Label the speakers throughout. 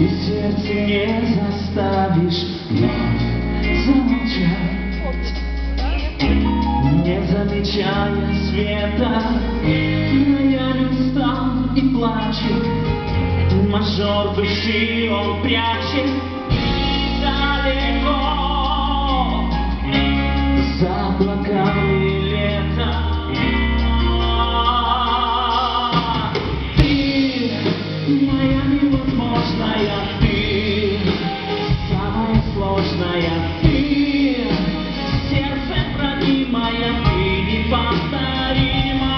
Speaker 1: И сердце не заставишь вновь замолчать, не замечая света. Рояль устал и плачет, мажор души он прячет далеко за облаками лета. Моя невозможная, ты самая сложная, ты сердцем ранимая, ты неповторимая,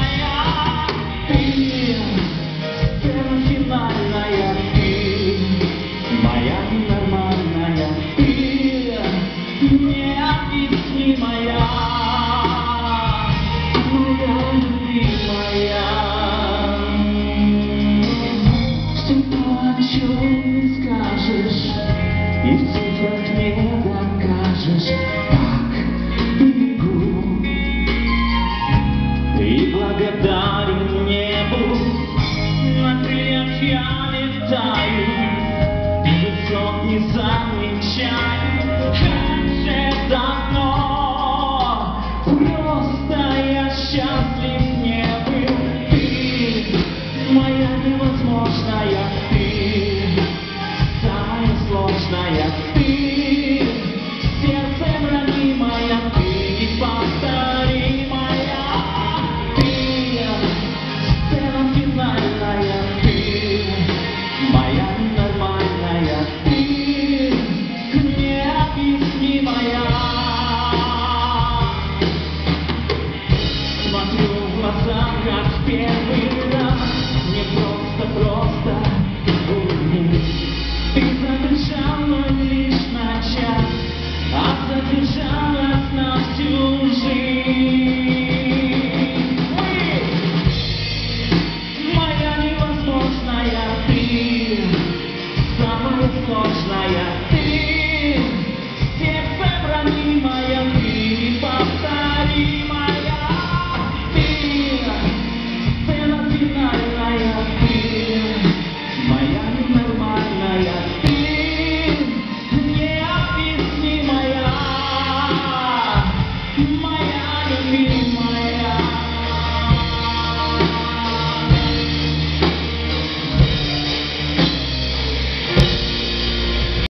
Speaker 1: ты сцена финальная, ты моя ненормальная, ты необъяснимая, моя любимая. Не скажешь и в цифрах не докажешь, так бегу и благодарен небу, на крыльях я летаю.